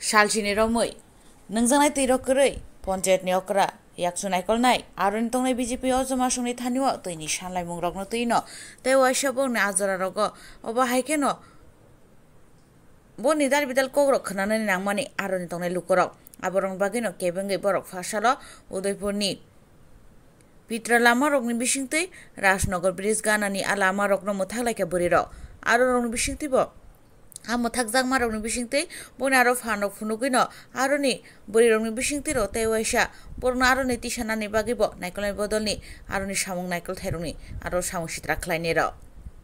Shalchini Romui, Nungzanai Tirokuri, Ponjet Neokra, Yaksu naikolnai, Aron Tongai BJP also Masuni Tanua, Tini Shanlai Mungroknotino, they were Shabon Azara Rogo, Oba Haikeno. Boni dar bidal kogrok khanan nang mani aron tongne lukorok aborong bagino kebeng borok fasalo udaipurni pitra lama rokni bisingtei Rajnagar bridge ganani alama rokno muthak ke buriro aro rokni bisingtei bo muthak jangma rokni bisingtei boni aro phanok phunugino aroni buri rokni bisingtei ro tei waisa borno aroni tisanani bagibo naikolnai bodolni aroni samung naikol thaironi aro samung sitra khwlai ro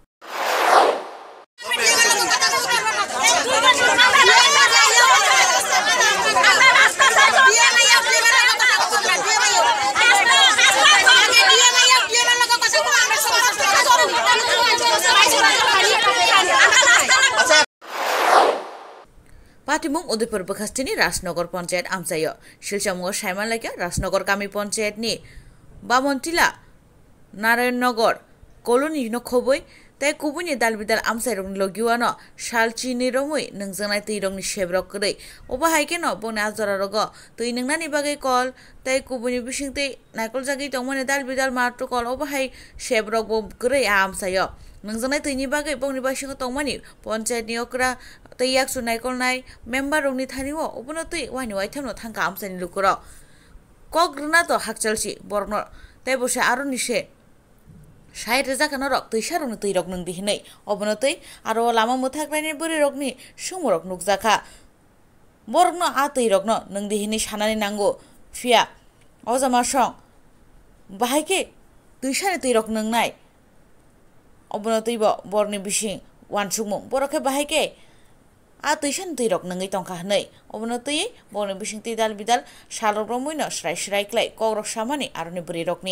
Patimung Udaipur Bakastini Rajnagar Panchayat Amsayo Shilchamungo Shaiman Lake Rajnagar Kami Panchayat ni Bamontila Narayanagar Koloni no Khoboi Tai Kubuni Dalbidal Amsarong Logiwano Shalchini Romui Nungzanai Tirong Shebrok Gray Oba Haikeno Bonazara Rogo Tuinangani Bagay call Tai Kubuni Bishingte Nakol Zagi Tomone Dalbidal Marto call Oba Hai Shebrok Gray Amsayo Nungzanai Tini Bagay Boni Bashing Tomani Panchayat Niokra Yaksu naikolnai member rongni thaniwo obonotui wani waithamno thangka amsani lukuro kogruna to hakchalsi borno tebose aro nise 60,000 kana rok tuisa rongni tui rok nungdi hinai obonotui aro lama muthakraini buri rokni sumurok nukjaka borno a tui rokno nungdi hinai sanani nango fia ojama song bahaike tuisa tui rok nungnai obonotui bo borni bising wansukmung borokhe bahaike tuisan tuirok nangai tongkha hnai obono tui boni bisingti dal bidal salrogromuino shrai klai kogrok samani aroni buri rokni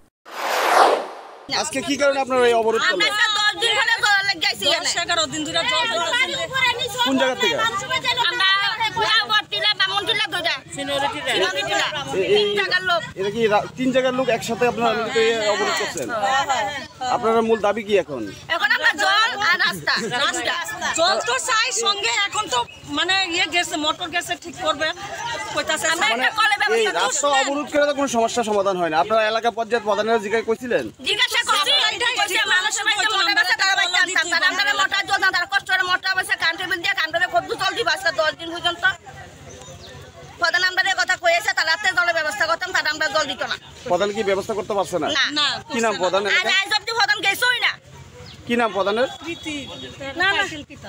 আজকে কি কারণে আপনারা এই অবরোধ করলেন আমরা 10 দিন ধরে লাগাইছি 11 দিন ধরে জল কোন জায়গা থেকে আমরা পুরা বর্তিলা বামনটিলা দইটা সিনিয়রিটিলা তিন জায়গার লোক এটা কি তিন জায়গার লোক একসাথে আপনারা অবরোধ করছেন আপনারা মূল দাবি কি এখন আমরা জল আর রাস্তা জল তো চাই সঙ্গে এখন তো মানে গেছে মোটর গেছে ঠিক করবে কইতাছে আমরা একটা কলে এই ব্যবস্থা রাস্তা অবরোধ করে তো কোনো সমস্যা সমাধান হয় না আপনারা এলাকা পর্যায়ে প্রধানের জিজ্ঞাসা কইছিলেন জিজ্ঞাসা করছি মানুষের বাইতে মোটর আছে তারা বাইতে তারা আমরা মোটর জল না তারা কষ্টরে মোটর আছে কান্ট্রি বিল দিয়ে কান্ট্রি খুব জল দিবা আজকে 10 দিন পর্যন্ত প্রধান আমাদের কথা কইছে তারা রাতে জলের ব্যবস্থা করতাম তারা আমরা জল দিত না প্রধান কি ব্যবস্থা করতে পারছে না না কি নাম প্রধান আর আজ অবধি প্রধান গেছই না কি নাম প্রধানের প্রীতি না না শিল্পিতা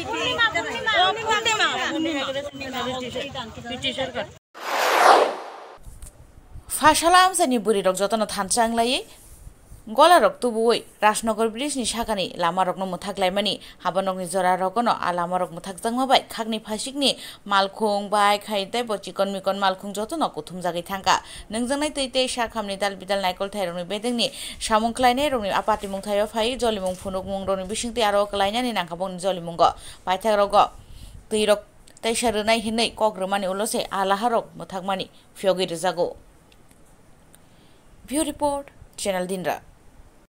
Fashala amsani buri rok jotono thanchanglayi gola rok tubuoi Rajnagar bridge ni sakani lama rokno muthaklaimani habanokni jora rokono a lama rok muthakjangmabai khakni phasikni malkhung bai khaitai bo chikon mikon malkhung jotono kuthum jagai thangka nungjangnai tuitei sakhamni dal bidal naikol thairokni bedengni samung khlainai rokni apati mungthayo phai jolimung phunuk mung rokni bisingti aro klainani nangkhabongni jolimungo paithak rogo tuirok taisarunai hinai kogrumani ulose alaharok muthakmani phyogi rejago View Report Channel Dinra